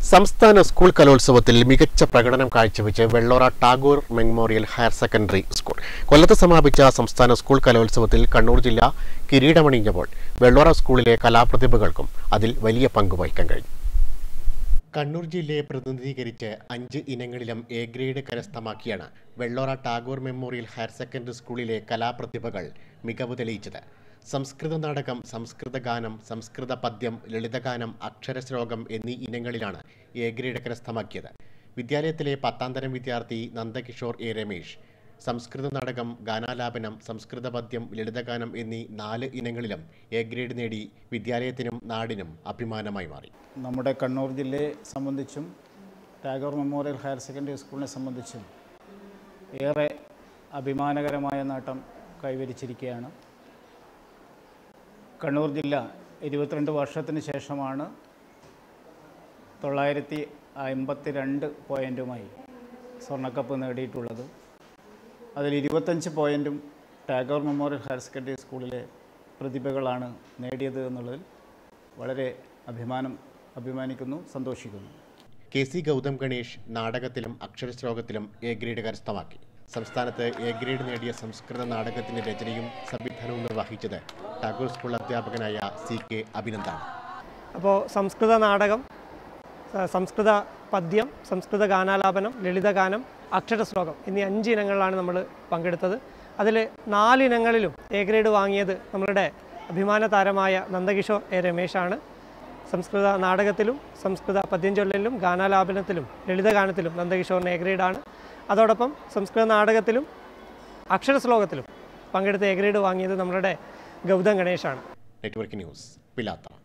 സംസ്ഥാന സ്കൂൾ കലോത്സവത്തിൽ മികച്ച പ്രകടനം കാഴ്ചവെച്ച് Vellora Tagore memorial higher secondary school കൊല്ലത്ത് സമാപിച്ച സംസ്ഥാന സ്കൂൾ കലോത്സവത്തിൽ കണ്ണൂർ ജില്ല കിരീടമണിഞ്ഞപ്പോൾ വെള്ളോറ സ്കൂളിലെ കലാപ്രതിഭകൾക്കും അതിൽ വലിയ പങ്ക് വഹിക്കാൻ കഴിഞ്ഞു. കണ്ണൂർ ജില്ലയെ പ്രതിനിധീകരിച്ച് 5 ഇനങ്ങളിലും എ ഗ്രേഡ് കരസ്ഥമാക്കിയാണ് Vellora Tagore memorial higher secondary സ്കൂളിലെ കലാപ്രതിഭകൾ മികവ് തെളിയിച്ചത്. സംസ്കൃത നാടകം, സംസ്കൃത ഗാനം, സംസ്കൃത പദ്യം, ലളിതഗാനം, അക്ഷരശ്ലോകം എന്നീ ഇനങ്ങളിലാണ് എ ഗ്രേഡ് കരസ്ഥമാക്കിയത്. വിദ്യാലയത്തിലെ 10ാം തരം വിദ്യാർത്ഥി നന്ദകിഷോർ എ രമേശ് സംസ്കൃത നാടകം, ഗാനാലാപനം, സംസ്കൃത പദ്യം, ലളിതഗാനം എന്നീ 4 ഇനങ്ങളിലും എ ഗ്രേഡ് നേടി വിദ്യാലയത്തിനും നാടിനും അഭിമാനമായി മാറി. നമ്മുടെ കണ്ണൂർ ജില്ലയെ സംബന്ധിച്ചും ടാഗോർ മെമ്മോറിയൽ ഹയർ സെക്കൻഡറി സ്കൂളിനെ സംബന്ധിച്ചും ഏറെ അഭിമാനകരമായ നേട്ടം കൈവരിച്ചിരിക്കുകയാണ്. കണ്ണൂർ ജില്ല 22 വർഷത്തിന് ശേഷമാണ് 952 പോയിൻറ്റുമായി സ്വർണ്ണക്കപ്പ് നേടിയിട്ടുള്ളത്. അതിൽ 25 പോയിൻറ്റും ടാഗോർ മെമ്മോറിയൽ ഹയർ സെക്കൻഡറി സ്കൂളിലെ പ്രതിഭകളാണ് നേടിയത് എന്നുള്ളതിൽ വളരെ അഭിമാനിക്കുന്നു, സന്തോഷിക്കുന്നു. KC ഗൗതം ഗണേഷ് നാടകത്തിലും അക്ഷരശ്ലോകത്തിലും എ ഗ്രേഡ് കരസ്ഥമാക്കി. സംസ്ഥാനത്ത് എ ഗ്രേഡ് നേടിയ സംസ്കൃത നാടകത്തിൻ്റെ രചനയും സംവിധാനവും നിർവഹിച്ചത് ടാഗോർ സ്കൂൾ അധ്യാപകനായ CK അഭിനന്ദാണ്. അപ്പോൾ സംസ്കൃത നാടകം, സംസ്കൃത പദ്യം, സംസ്കൃത ഗാനാലാപനം, ലളിതഗാനം, അക്ഷരശ്ലോകം എന്നീ 5 ഇനങ്ങളിലാണ് നമ്മൾ പങ്കെടുത്തത്. അതിൽ 4 ഇനങ്ങളിലും എ ഗ്രേഡ് വാങ്ങിയത് നമ്മളുടെ അഭിമാന താരമായ നന്ദകിഷോർ എ രമേശാണ്. സംസ്കൃത നാടകത്തിലും സംസ്കൃത പദ്യം ചൊല്ലലിലും ഗാനാലാപനത്തിലും ലളിതഗാനത്തിലും നന്ദകിഷോറിന് എ ഗ്രേഡാണ്. അതോടൊപ്പം സംസ്കൃത നാടകത്തിലും അക്ഷരശ്ലോകത്തിലും പങ്കെടുത്ത് എ ഗ്രേഡ് വാങ്ങിയത് നമ്മളുടെ ഗൗതം ഗണേശാണ്. Network news, Pilathara.